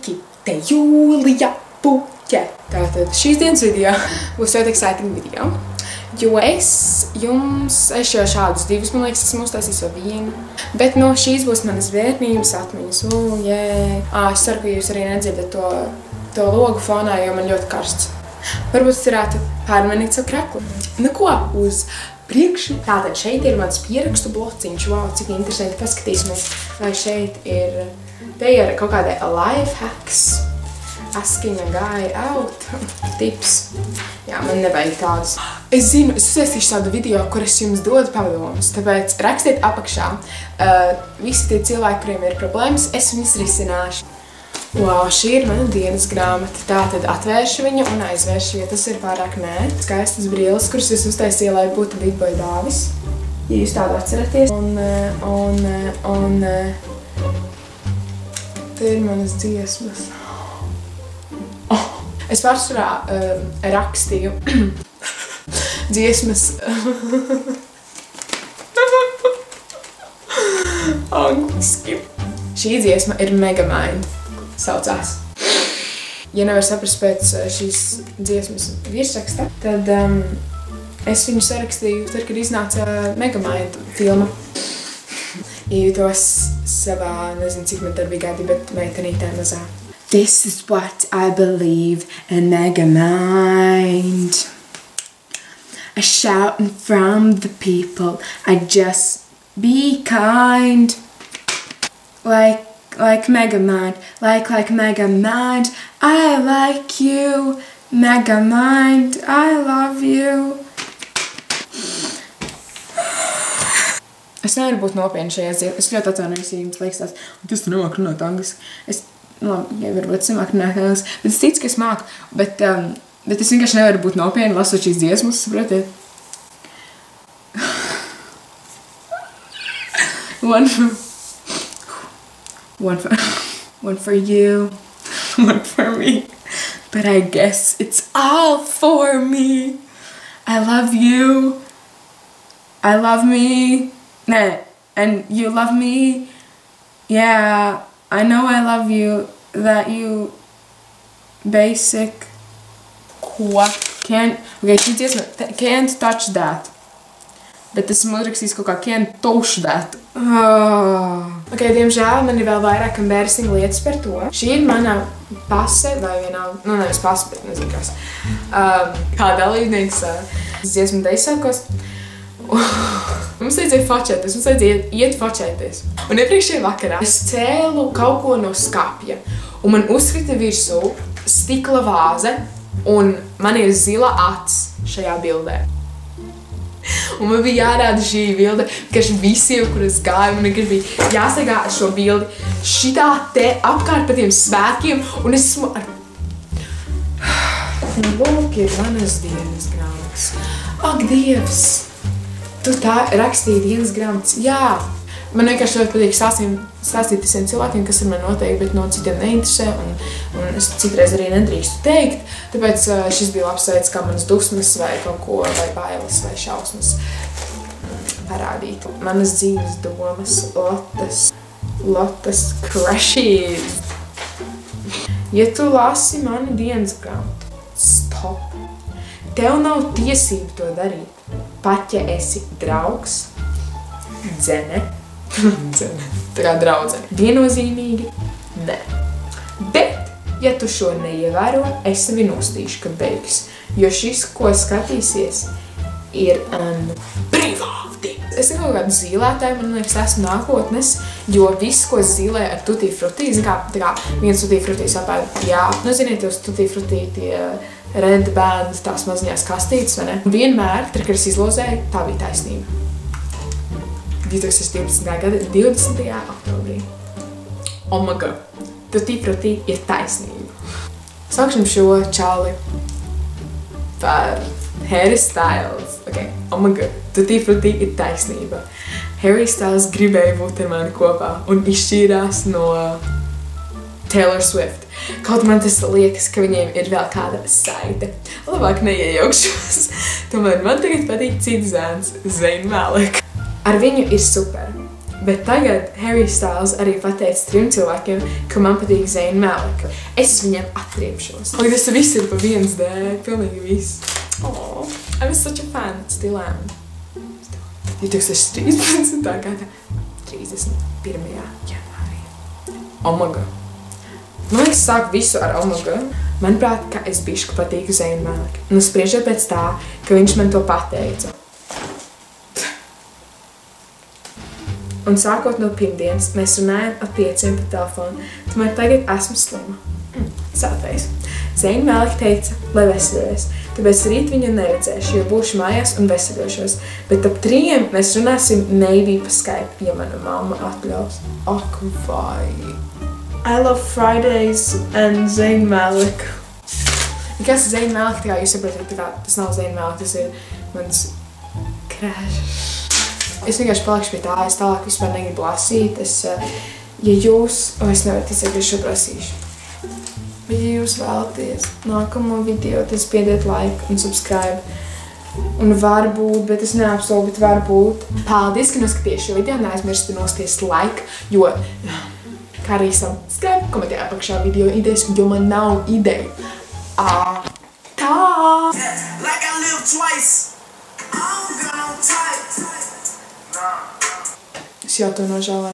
Sveiki, te Jūlija Puķe. Tātad šīs dienas video būs ļoti exciting video, jo es jau šādus divus, man liekas, esmu uztaisījis vai vienu. Bet no šīs būs manas bērnības atmiņas. Es ceru, ka jūs arī nedzirdat to logu fonā, jo man ļoti karsts. Varbūt es varētu pārmanīt savu kreklu. Nu ko, uz priekšu. Tātad šeit ir mans pierakstu blociņš. Wow, cik interesanti, paskatīsimies, vai šeit ir... Te ir kaut kādai life hacks. Askiņa guy out. Tips. Jā, man nevajag tādus. Es zinu, es uztaisīšu tādu video, kur es jums dodu padomus. Tāpēc rakstiet apakšā. Visi tie cilvēki, kuriem ir problēmas, es viņus risināšu. Wow, šī ir mana dienas grāmata. Tātad atvēršu viņu un aizvēršu, jo tas ir pārāk nē. Skaistas brilles, kuras es uztaisīju, lai būtu Big Boy dāvis. Ja jūs tādu atceraties. Te ir manas dziesmas. Es pārsvarā rakstīju dziesmas angliski. Šī dziesma ir Megamind, saucās. Ja nevar saprast pēc šīs dziesmas virsraksta, tad es viņu sarakstīju, tad, kad iznāca Megamind filma. Jūtos savā, nezinu, cik man darbīgi gadi, bet meitenītē mazā. This is what I believe in Megamind. I shouting from the people, I just be kind. Like Megamind, like Megamind, I like you. Megamind, I love you. Es nevaru būt nopietni šajā dziesmā. Es ļoti atvainojos, ja jums liekas tās, tas tu nemāk runāt angliski. Es, labi, ja varbūt es nemāk runāt angliski, bet es ticu, ka es māku. Bet es vienkārši nevaru būt nopietni, lasot šīs dziesmas, saprotiet? One for you, one for me. But I guess it's all for me. I love you. I love me. Nah, and you love me. Yeah, I know I love you. That you basic. What? Can't. Okay, šī dziesma. Can't touch that. Bet esmu uzrakstījis kaut kā can't touch that. Ok, diemžēl man ir vēl vairāk embarrassing lietas par to. Šī ir mana pase, vai vienalga, nu nevis pase, bet nezinu kas. Kā dalībnieks dziesmu deisākos. Mums vajadzēja fočēties, mums vajadzēja iet fočēties. Un iepriekšējā vakarā es cēlu kaut ko no skapja. Un man uzkrita virsū stikla vāze, un man ir zila acs šajā bildē. Un man bija jārāda šī bilde, vienkārši visiem, kur es gāju, man vienkārši bija jāsagā šo bildi šitā te apkārt pa tiem svētkiem, un es esmu ar... Un lūk, ir manas dienas grāmatas. Ak, Dievs! Tu tā rakstīji dienas grāmatas? Jā! Man vienkārši ļoti patīk stāstīt visiem cilvēkiem, kas ar mani notiek, bet no citiem neinteresē, un es citreiz arī nedrīkstu teikt. Tāpēc šis bija labs veids, kā manas dusmas vai kaut ko, vai bailes, vai šausmas parādīt. Manas dzīves domas, Lotas crushes. Ja tu lasi mani dienas grāmatu, stop. Tev nav tiesību to darīt. Pat ja esi draugs, dzene, tā kā draudzene. Viennozīmīgi, ne. Bet, ja tu šo neievēro, es sevi nostīšu, ka beigas. Jo šis, ko skatīsies, ir privāti. Es kaut kādu zīlētāju, man liekas, esmu nākotnes, jo viss, ko es zīlēju ar tutti frutti, tā kā viens tutti frutti sapēd, jā, nu ziniet, tos tutti frutti tie red band, tās maziņās kastītes, vai ne? Vienmēr, kad es izlozēju, tā bija taisnība. 2012. gada 20. oktobrī. Oh my god, tutti frutti ir taisnība. Sākšam šo čali par Harry Styles. Okay. Oh my god, tutti frutti ir taisnība. Harry Styles gribēja būt ar mani kopā un izšķīrās no Taylor Swift. Kaut man tas liekas, ka viņiem ir vēl kāda saite. Labāk neiejaukšos. Tomēr man tagad patīk cits zēns, Zayn Malik. Ar viņu ir super. Bet tagad Harry Styles arī pateica 3 cilvēkiem, ka man patīk Zayn Malik. Es viņiem atriepšos. Lai tas viss ir pa viens dēļ, pilnīgi viss. Oh, I was such a fan. Still am. 2013. gada 31. janvārī. Omaga. Man liekas, sāk visu ar Omaga. Manuprāt, ka es bišku patīku Zayn Malik. Un spriežot pēc tā, ka viņš man to pateica. Un sākot no pirmdienas, mēs runājam ar 5 pa telefonu. Tomēr tagad esmu slima. Sātais. Zayn Malik teica, lai veseļojas. Tāpēc rīt viņu neredzēšu, jo būšu mājās un veseļošos. Bet ap 3 mēs runāsim maybe pa Skype, ja mana mamma atļaus. Ak, vai. I love Fridays and Zayn Malik. Kas ir Zayn Malik? Tā kā jūs saprotat, tas nav Zayn Malik, tas ir mans crush. Es vienkārši palikšu pie tā, es tālāk vispār negribu lasīt. Ja jūs, es nevaru ticēt, ka es šo prasīšu. Bet ja jūs vēlaties nākamo video, tad spiediet like un subscribe. Un varbūt, bet es neapsolu, bet varbūt. Paldies, ka noskaties šo video, neaizmirstiet noskaties like, jo, kā arī subscribe, komentē apakšā video idejas, jo man nav ideju. Tā! Like I live twice. Es jau to nožēlēju.